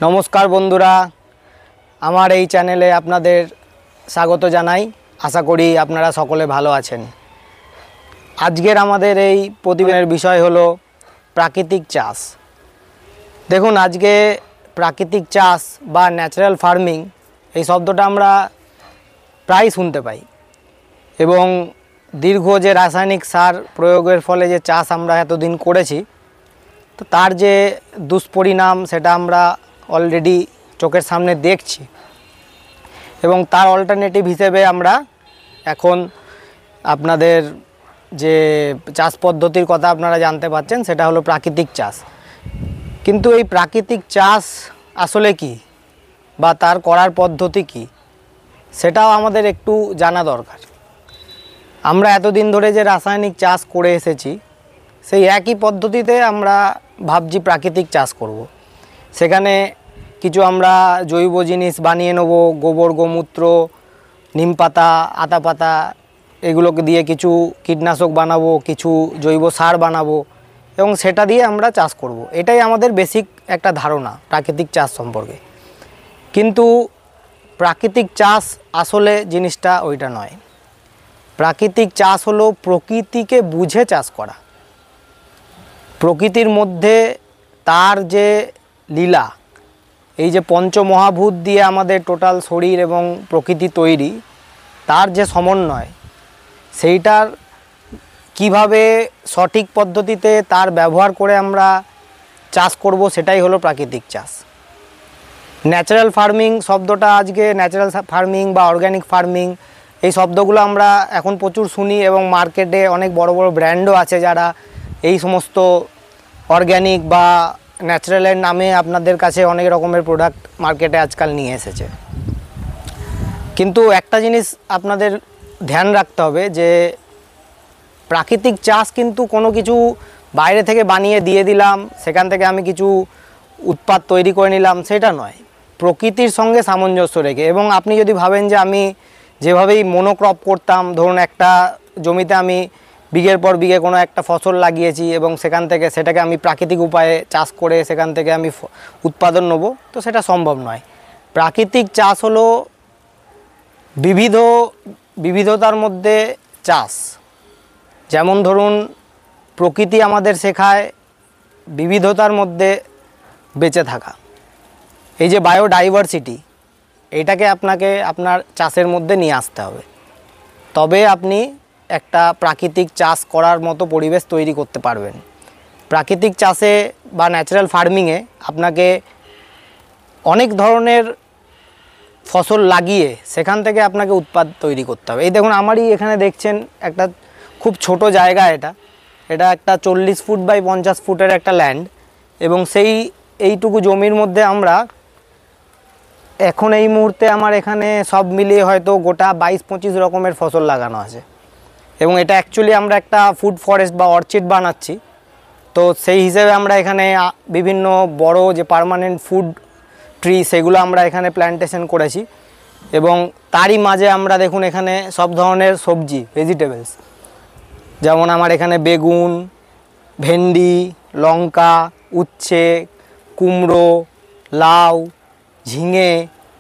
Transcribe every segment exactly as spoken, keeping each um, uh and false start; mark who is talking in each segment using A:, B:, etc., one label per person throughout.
A: नमस्कार बंधुरा आमार এই চ্যানেলে আপনাদের স্বাগত জানাই। আশা করি আপনারা সকলে ভালো আছেন। আজকের আমাদের এই প্রতিবেদনের বিষয় হলো প্রাকৃতিক চাষ। দেখুন, আজকে প্রাকৃতিক চাষ বা ন্যাচারাল ফার্মিং এই শব্দটা আমরা প্রায় শুনতে পাই এবং দীর্ঘ যে রাসায়নিক সার প্রয়োগের ফলে যে চাষ আমরা এতদিন করেছি, তো তার যে দুষ্পরিণাম সেটা আমরা অলরেডি চোখের সামনে দেখছি এবং তার অল্টারনেটিভ হিসেবে আমরা এখন আপনাদের যে চাষ পদ্ধতির কথা আপনারা জানতে পাচ্ছেন সেটা হলো প্রাকৃতিক চাষ। কিন্তু এই প্রাকৃতিক চাষ আসলে কি বা তার করার পদ্ধতি কি সেটাও আমাদের একটু জানা দরকার। আমরা এতদিন ধরে যে রাসায়নিক চাষ করে এসেছি সেই একই পদ্ধতিতে আমরা ভাবছি প্রাকৃতিক চাষ করব। সেখানে কিছু আমরা জৈব জিনিস বানিয়ে নেব, গোবর, গোমূত্র, নিম পাতা, আতা পাতা, এগুলোকে দিয়ে কিছু কীটনাশক বানাবো, কিছু জৈব সার বানাবো এবং সেটা দিয়ে আমরা চাষ করব। এটাই আমাদের বেসিক একটা ধারণা প্রাকৃতিক চাষ সম্পর্কে। কিন্তু প্রাকৃতিক চাষ আসলে জিনিসটা ওইটা নয়। প্রাকৃতিক চাষ হলো প্রকৃতিকে বুঝে চাষ করা। প্রকৃতির মধ্যে তার যে লীলা, এই যে পঞ্চমহাভূত দিয়ে আমাদের টোটাল শরীর এবং প্রকৃতি তৈরি, তার যে সমন্বয়, সেইটার কিভাবে সঠিক পদ্ধতিতে তার ব্যবহার করে আমরা চাষ করব সেটাই হলো প্রাকৃতিক চাষ। ন্যাচারাল ফার্মিং শব্দটা আজকে ন্যাচারাল ফার্মিং বা অর্গ্যানিক ফার্মিং এই শব্দগুলো আমরা এখন প্রচুর শুনি এবং মার্কেটে অনেক বড় বড় ব্র্যান্ডও আছে যারা এই সমস্ত অর্গ্যানিক বা ন্যাচারালের নামে আপনাদের কাছে অনেক রকমের প্রোডাক্ট মার্কেটে আজকাল নিয়ে এসেছে। কিন্তু একটা জিনিস আপনাদের ধ্যান রাখতে হবে যে প্রাকৃতিক চাষ কিন্তু কোনো কিছু বাইরে থেকে বানিয়ে দিয়ে দিলাম, সেখান থেকে আমি কিছু উৎপাদ তৈরি করে নিলাম, সেটা নয়। প্রকৃতির সঙ্গে সামঞ্জস্য রেখে। এবং আপনি যদি ভাবেন যে আমি যেভাবেই মনোক্রপ করতাম, ধরুন একটা জমিতে আমি বিঘের পর বিঘে কোনো একটা ফসল লাগিয়েছি এবং সেখান থেকে সেটাকে আমি প্রাকৃতিক উপায়ে চাষ করে সেখান থেকে আমি উৎপাদন নেব, তো সেটা সম্ভব নয়। প্রাকৃতিক চাষ হলো বিবিধ বিবিধতার মধ্যে চাষ। যেমন ধরুন, প্রকৃতি আমাদের শেখায় বিবিধতার মধ্যে বেঁচে থাকা। এই যে বায়োডাইভার্সিটি, এইটাকে আপনাকে আপনার চাষের মধ্যে নিয়ে আসতে হবে, তবে আপনি একটা প্রাকৃতিক চাষ করার মতো পরিবেশ তৈরি করতে পারবেন। প্রাকৃতিক চাষে বা ন্যাচারাল ফার্মিংয়ে আপনাকে অনেক ধরনের ফসল লাগিয়ে সেখান থেকে আপনাকে উৎপাদ তৈরি করতে হবে। এই দেখুন, আমারই এখানে দেখছেন একটা খুব ছোট জায়গা, এটা এটা একটা চল্লিশ ফুট বাই পঞ্চাশ ফুটের একটা ল্যান্ড এবং সেই এইটুকু জমির মধ্যে আমরা এখন এই মুহূর্তে আমার এখানে সব মিলিয়ে হয়তো গোটা বাইশ পঁচিশ রকমের ফসল লাগানো আছে এবং এটা অ্যাকচুয়ালি আমরা একটা ফুড ফরেস্ট বা অর্চিড বানাচ্ছি। তো সেই হিসেবে আমরা এখানে বিভিন্ন বড় যে পার্মানেন্ট ফুড ট্রি সেগুলো আমরা এখানে প্ল্যান্টেশন করেছি এবং তারই মাঝে আমরা দেখুন এখানে সব ধরনের সবজি, ভেজিটেবলস, যেমন আমার এখানে বেগুন, ভেন্ডি, লঙ্কা, উচ্ছে, কুমড়ো, লাউ, ঝিঙে,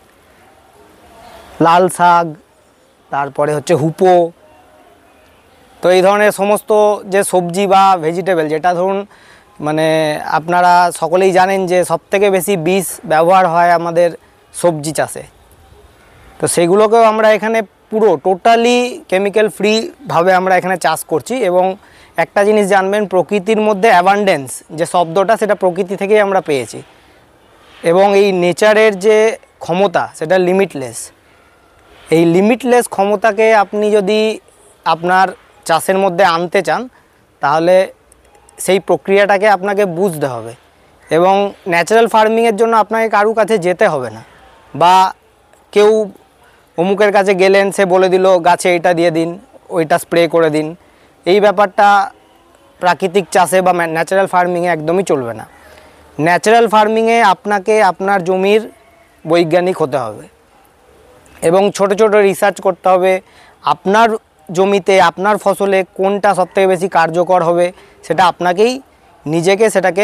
A: লাল শাক, তারপরে হচ্ছে হুপো। তো এই ধরনের সমস্ত যে সবজি বা ভেজিটেবল, যেটা ধরুন মানে আপনারা সকলেই জানেন যে সবথেকে বেশি বিষ ব্যবহার হয় আমাদের সবজি চাষে, তো সেগুলোকেও আমরা এখানে পুরো টোটালি কেমিক্যাল ফ্রিভাবে আমরা এখানে চাষ করছি। এবং একটা জিনিস জানবেন, প্রকৃতির মধ্যে অ্যাবান্ডেন্স যে শব্দটা সেটা প্রকৃতি থেকেই আমরা পেয়েছি এবং এই নেচারের যে ক্ষমতা সেটা লিমিটলেস। এই লিমিটলেস ক্ষমতাকে আপনি যদি আপনার চাষের মধ্যে আনতে চান তাহলে সেই প্রক্রিয়াটাকে আপনাকে বুঝতে হবে এবং ন্যাচারাল ফার্মিংয়ের জন্য আপনাকে কারুর কাছে যেতে হবে না, বা কেউ অমুকের কাছে গেলেন সে বলে দিল গাছে এটা দিয়ে দিন, ওইটা স্প্রে করে দিন। এই ব্যাপারটা প্রাকৃতিক চাষে বা ন্যাচারাল ফার্মিংয়ে একদমই চলবে না। ন্যাচারাল ফার্মিংয়ে আপনাকে আপনার জমির বৈজ্ঞানিক হতে হবে এবং ছোট ছোট রিসার্চ করতে হবে আপনার জমিতে আপনার ফসলে কোনটা সবথেকে বেশি কার্যকর হবে সেটা আপনাকেই নিজেকে সেটাকে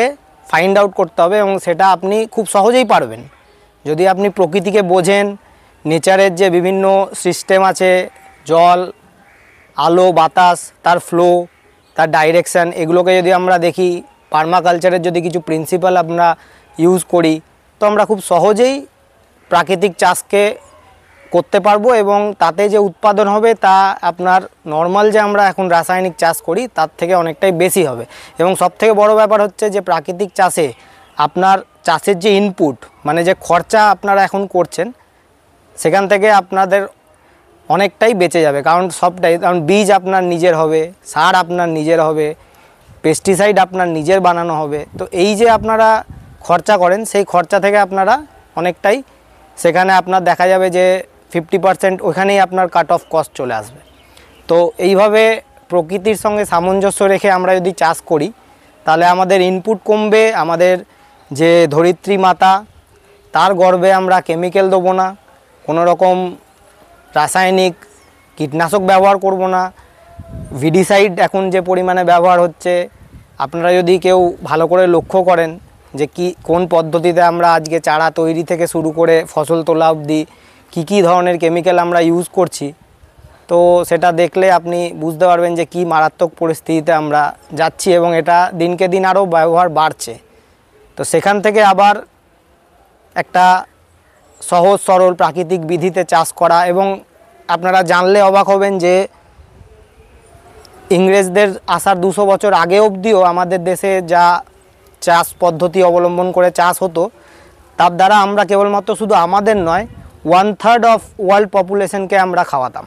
A: ফাইন্ড আউট করতে হবে এবং সেটা আপনি খুব সহজেই পারবেন যদি আপনি প্রকৃতিকে বোঝেন। নেচারের যে বিভিন্ন সিস্টেম আছে, জল, আলো, বাতাস, তার ফ্লো, তার ডাইরেকশান, এগুলোকে যদি আমরা দেখি, পার্মাকালচারের যদি কিছু প্রিন্সিপাল আমরা ইউজ করি, তো আমরা খুব সহজেই প্রাকৃতিক চাষকে করতে পারবো এবং তাতে যে উৎপাদন হবে তা আপনার নর্মাল যে আমরা এখন রাসায়নিক চাষ করি তার থেকে অনেকটাই বেশি হবে। এবং সবথেকে বড় ব্যাপার হচ্ছে যে প্রাকৃতিক চাষে আপনার চাষের যে ইনপুট মানে যে খরচা আপনারা এখন করছেন সেখান থেকে আপনাদের অনেকটাই বেঁচে যাবে, কারণ সবটাই, কারণ বীজ আপনার নিজের হবে, সার আপনার নিজের হবে, পেস্টিসাইড আপনার নিজের বানানো হবে। তো এই যে আপনারা খরচা করেন সেই খরচা থেকে আপনারা অনেকটাই, সেখানে আপনার দেখা যাবে যে ফিফটি পারসেন্ট ওইখানেই আপনার কাট অফ কস্ট চলে আসবে। তো এইভাবে প্রকৃতির সঙ্গে সামঞ্জস্য রেখে আমরা যদি চাষ করি তাহলে আমাদের ইনপুট কমবে, আমাদের যে ধরিত্রী মাতা তার গর্ভে আমরা কেমিক্যাল দেবো না, কোনো রকম রাসায়নিক কীটনাশক ব্যবহার করব না, ভিডিসাইড এখন যে পরিমাণে ব্যবহার হচ্ছে, আপনারা যদি কেউ ভালো করে লক্ষ্য করেন যে কি কোন পদ্ধতিতে আমরা আজকে চারা তৈরি থেকে শুরু করে ফসল তোলা অবধি কী কী ধরনের কেমিক্যাল আমরা ইউজ করছি, তো সেটা দেখলে আপনি বুঝতে পারবেন যে কি মারাত্মক পরিস্থিতিতে আমরা যাচ্ছি এবং এটা দিনকে দিন আরও ব্যবহার বাড়ছে। তো সেখান থেকে আবার একটা সহজ সরল প্রাকৃতিক বিধিতে চাষ করা, এবং আপনারা জানলে অবাক হবেন যে ইংরেজদের আসার দুশো বছর আগে অবধিও আমাদের দেশে যা চাষ পদ্ধতি অবলম্বন করে চাষ হতো তার দ্বারা আমরা কেবলমাত্র শুধু আমাদের নয়, ওয়ান থার্ড অফ ওয়ার্ল্ড পপুলেশনকে আমরা খাওয়াতাম।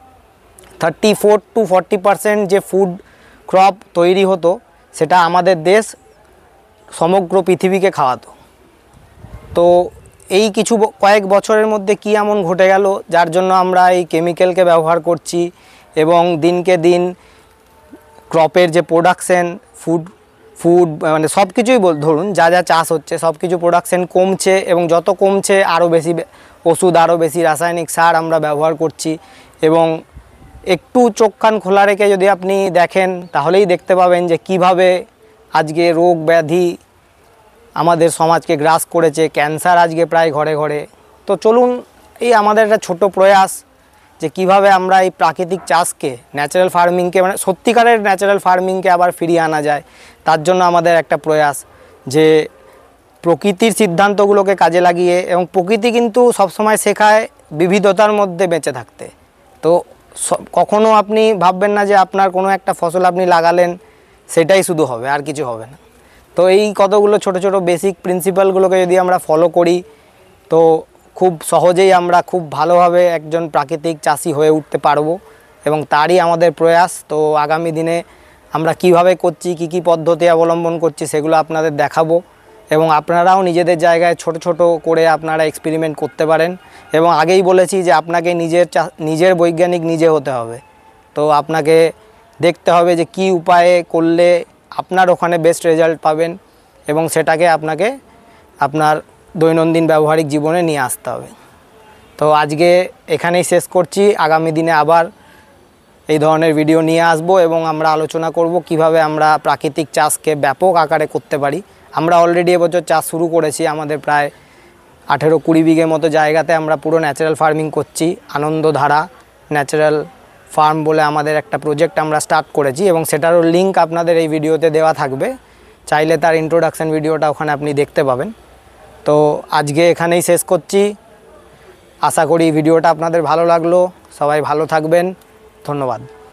A: Thirty four to forty percent যে ফুড ক্রপ তৈরি হতো সেটা আমাদের দেশ সমগ্র পৃথিবীকে খাওয়াতো। তো এই কিছু কয়েক বছরের মধ্যে কি এমন ঘটে গেল যার জন্য আমরা এই কেমিক্যালকে ব্যবহার করছি এবং দিনকে দিন ক্রপের যে প্রোডাকশন, ফুড ফুড মানে সব কিছুই ধরুন যা যা চাষ হচ্ছে সব কিছু প্রোডাকশন কমছে এবং যত কমছে আরও বেশি ওষুধ, আরও বেশি রাসায়নিক সার আমরা ব্যবহার করছি। এবং একটু চোখ কান খোলা রেখে যদি আপনি দেখেন তাহলেই দেখতে পাবেন যে কিভাবে আজকে রোগ ব্যাধি আমাদের সমাজকে গ্রাস করেছে, ক্যান্সার আজকে প্রায় ঘরে ঘরে। তো চলুন এই আমাদের একটা ছোট প্রয়াস যে কিভাবে আমরা এই প্রাকৃতিক চাষকে, ন্যাচারাল ফার্মিংকে, মানে সত্যিকারের ন্যাচারাল ফার্মিংকে আবার ফিরিয়ে আনা যায়, তার জন্য আমাদের একটা প্রয়াস যে প্রকৃতির সিদ্ধান্তগুলোকে কাজে লাগিয়ে, এবং প্রকৃতি কিন্তু সবসময় শেখায় বিবিধতার মধ্যে বেঁচে থাকতে। তো কখনও আপনি ভাববেন না যে আপনার কোনো একটা ফসল আপনি লাগালেন সেটাই শুধু হবে, আর কিছু হবে না। তো এই কতগুলো ছোট ছোট বেসিক প্রিন্সিপালগুলোকে যদি আমরা ফলো করি তো খুব সহজেই আমরা খুব ভালোভাবে একজন প্রাকৃতিক চাষি হয়ে উঠতে পারবো এবং তারই আমাদের প্রয়াস। তো আগামী দিনে আমরা কিভাবে করছি, কি কি পদ্ধতি অবলম্বন করছি সেগুলো আপনাদের দেখাবো এবং আপনারাও নিজেদের জায়গায় ছোট ছোট করে আপনারা এক্সপেরিমেন্ট করতে পারেন। এবং আগেই বলেছি যে আপনাকে নিজের নিজের বৈজ্ঞানিক নিজে হতে হবে। তো আপনাকে দেখতে হবে যে কি উপায়ে করলে আপনার ওখানে বেস্ট রেজাল্ট পাবেন এবং সেটাকে আপনাকে আপনার দৈনন্দিন ব্যবহারিক জীবনে নিয়ে আসতে হবে। তো আজকে এখানেই শেষ করছি, আগামী দিনে আবার এই ধরনের ভিডিও নিয়ে আসব এবং আমরা আলোচনা করব কিভাবে আমরা প্রাকৃতিক চাষকে ব্যাপক আকারে করতে পারি। আমরা অলরেডি এবছর চাষ শুরু করেছি, আমাদের প্রায় আঠেরো কুড়ি বিঘে মতো জায়গাতে আমরা পুরো ন্যাচারাল ফার্মিং করছি। আনন্দধারা ন্যাচারাল ফার্ম বলে আমাদের একটা প্রজেক্ট আমরা স্টার্ট করেছি এবং সেটারও লিঙ্ক আপনাদের এই ভিডিওতে দেওয়া থাকবে, চাইলে তার ইন্ট্রোডাকশান ভিডিওটা ওখানে আপনি দেখতে পাবেন। তো আজকে এখানেই শেষ করছি, আশা করি ভিডিওটা আপনাদের ভালো লাগলো। সবাই ভালো থাকবেন, ধন্যবাদ।